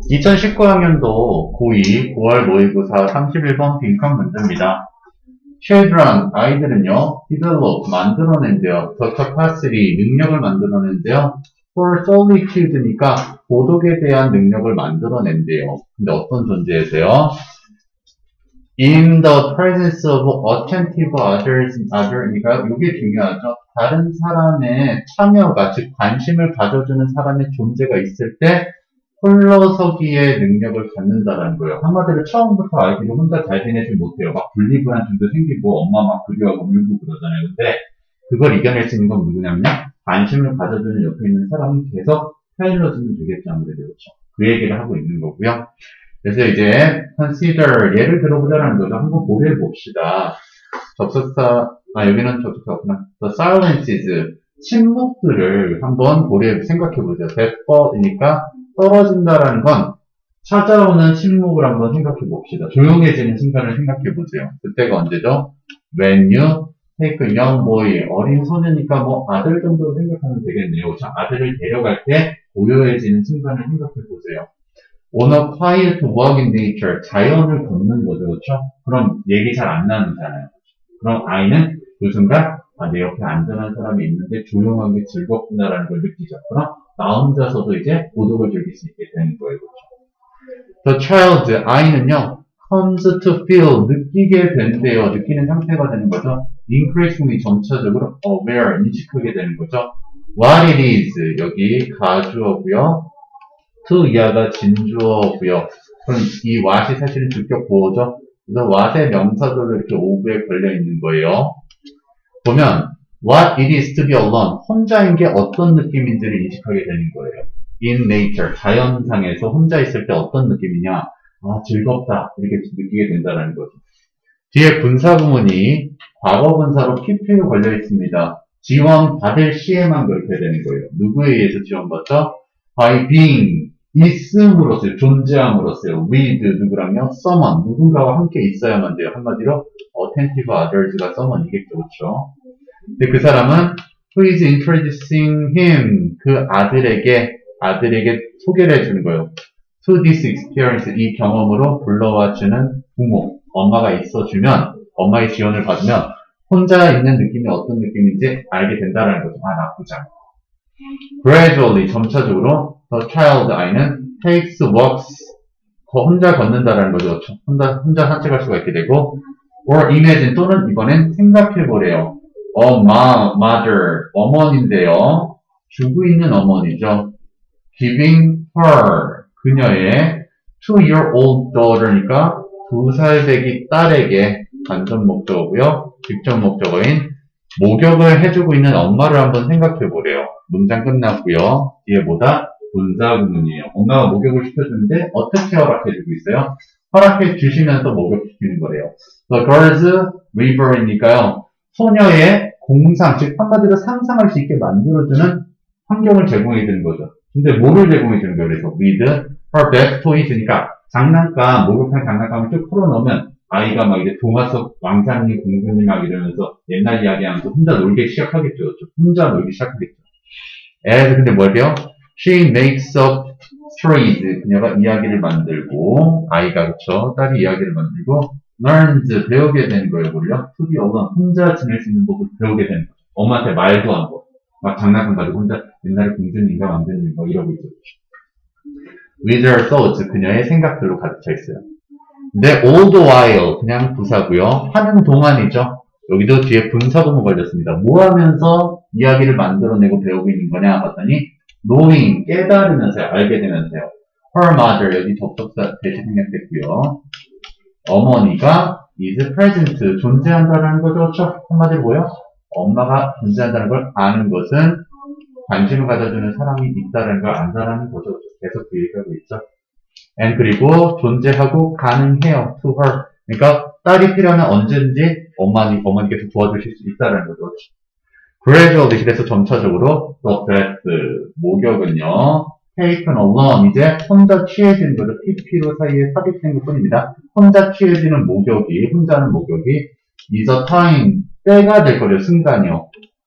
2019학년도 고2 9월 모의고사 31번 빈칸 문제입니다. Children, 아이들은요, develop, 만들어낸대요. The capacity, 능력을 만들어낸대요. For solitude니까 고독에 대한 능력을 만들어낸대요. 근데 어떤 존재에서요? In the presence of attentive other니까 이게 중요하죠. 다른 사람의 참여가, 즉 관심을 가져주는 사람의 존재가 있을 때 홀로서기의 능력을 갖는다라는 거예요. 한마디로 처음부터 아이들이 혼자 잘 지내지 못해요. 막 분리불안증도 생기고 엄마 막 그리워하고 울고 그러잖아요. 근데 그걸 이겨낼 수 있는 건 누구냐면요. 관심을 가져주는 옆에 있는 사람이 계속 타일러주면 되겠죠. 아무래도 그렇죠. 그 얘기를 하고 있는 거고요. 그래서 이제 consider, 예를 들어보자라는 거죠. 한번 고려해 봅시다. 여기는 접속사구나. The silences, 침묵들을 한번 생각해보죠. that fall이니까 떨어진다라는 건 찾아오는 침묵을 한번 생각해 봅시다. 조용해지는 순간을 생각해 보세요. 그때가 언제죠? When you take a young boy, 어린 소녀니까 뭐 아들 정도로 생각하면 되겠네요. 자, 아들을 데려갈 때 고요해지는 순간을 생각해 보세요. On a quiet walk in nature, 자연을 걷는 거죠. 그렇죠? 그럼 얘기 잘 안 나누잖아요. 그럼 아이는 그 순간 내 옆에 안전한 사람이 있는데 조용하게 즐겁구나라는 걸 느끼죠. 그럼 나 혼자서도 이제 고독을 즐길 수 있게 되는 거예요. 그렇죠? The child, 아이는요, comes to feel, 느끼게 된대요. 느끼는 상태가 되는 거죠. increasingly, 점차적으로 aware, 인식하게 되는 거죠. What it is, 여기 가주어고요. to 이하가 진주어고요. 그럼 이 what이 사실은 주격 보어죠. 그래서 what의 명사절로 이렇게 오브에 걸려 있는 거예요. 보면 what it is to be alone, 혼자인 게 어떤 느낌인지를 인식하게 되는 거예요. In nature, 자연상에서 혼자 있을 때 어떤 느낌이냐, 즐겁다 이렇게 느끼게 된다는 거죠. 뒤에 분사구문이 과거 분사로 pp에 걸려 있습니다. 지원받을 시에만 그렇게 되는 거예요. 누구에 의해서 지원받죠? by being, 있음으로써요. 존재함으로써요. with 누구랑요? someone, 누군가와 함께 있어야만 돼요. 한마디로 attentive others가 someone이겠죠. 그렇죠? 근데 그 사람은 who is introducing him, 그 아들에게 소개를 해주는 거예요. to this experience, 이 경험으로 불러와주는 부모, 엄마가 있어주면, 엄마의 지원을 받으면 혼자 있는 느낌이 어떤 느낌인지 알게 된다는 거죠. 나쁘지 않고. gradually, 점차적으로 the child, 아이는 takes walks, 혼자 걷는다라는 거죠. 혼자 산책할 수가 있게 되고, or imagine, 또는 이번엔 생각해보래요. mother, 어머니인데요. 주고 있는 어머니죠. giving her, 그녀의 2-year-old daughter니까 2살 되기 딸에게 간접 목적어고요. 직접 목적어인 목욕을 해주고 있는 엄마를 한번 생각해보래요. 문장 끝났고요. 뒤에 뭐다? 분사구문이에요. 엄마가 목욕을 시켜주는데 어떻게 허락해주고 있어요? 허락해 주시면서 목욕시키는 거래요. The girls river이니까요. 소녀의 공상, 즉 한마디로 상상할 수 있게 만들어주는 환경을 제공해주는 거죠. 근데 뭐를 제공해주는 거예요? 그래서 with her best toys니까 장난감, 목욕한 장난감을 쭉 풀어놓으면 아이가 막 이제 동화 속 왕자님, 공주님 막 이러면서 옛날 이야기하면서 혼자 놀기 시작하겠죠. 혼자 놀기 시작하겠죠. 근데 뭐래요? She makes up stories. 그녀가 이야기를 만들고, 아이가 그쵸? 딸이 이야기를 만들고, learns, 배우게 되는 거예요. 뭐를요? to be alone, 혼자 지낼 수 있는 법을 배우게 되는 거죠. 엄마한테 말도 안 거. 막 장난감 가지고 혼자 옛날에 공주님과 왕자님과 이러고 있죠. With her thoughts, 그녀의 생각들로 가득 차 있어요. 근데 all the while, 그냥 부사고요. 하는 동안이죠. 여기도 뒤에 분사구문 걸렸습니다. 뭐 하면서 이야기를 만들어내고 배우고 있는 거냐 봤더니 knowing, 깨달으면서요. 알게 되면서요. her mother, 여기 접속사 대신 생략됐고요. 어머니가 is present, 존재한다는 거죠. 그렇죠? 한마디로 뭐요? 엄마가 존재한다는 걸 아는 것은 관심을 가져주는 사람이 있다는 걸 안다라는 거죠. 계속 그 얘기하고 있죠. and 그리고 존재하고 가능해요. to her. 그러니까 딸이 필요하면 언제든지 어머니께서 도와주실 수 있다는 거죠. gradually, 그래서 점차적으로 the 목욕은요. taken alone, 이제 혼자 취해지는 거죠. pp로 사이에 삽입된 것 뿐입니다. 혼자 취해지는 목욕이, 혼자는 목욕이 is a time, 때가 될 거예요. 순간이요.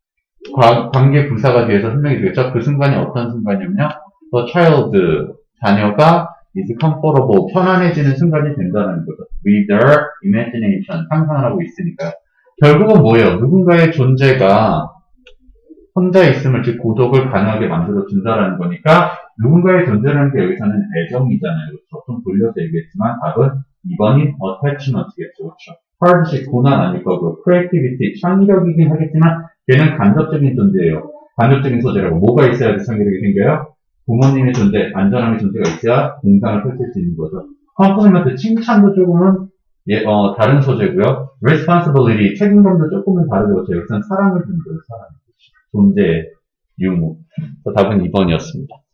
관계 부사가 뒤에서 설명해 주겠죠. 그 순간이 어떤 순간이냐면요. the child, 자녀가 is comfortable, 편안해지는 순간이 된다는 거죠. with their imagination, 상상을 하고 있으니까. 결국은 뭐예요? 누군가의 존재가 혼자 있음을, 즉 고독을 가능하게 만들어준다라는 거니까 누군가의 존재라는 게 여기서는 애정이잖아요. 그렇죠? 좀 돌려서 얘기했지만 답은 2번이 attachment겠죠. 그렇죠? hardship, 고난 아닐 거고 creativity, 창의력이긴 하겠지만 걔는 간접적인 존재예요. 간접적인 소재라고 뭐가 있어야 창의력이 생겨요? 부모님의 존재, 안전함의 존재가 있어야 공상을 펼칠 수 있는 거죠. 컴플리먼트, 칭찬도 조금은 다른 소재고요. responsibility, 책임감도 조금은 다르죠. 여기서는 사랑을 준 거예요. 사랑. 존재의 유무. 답은 2번이었습니다.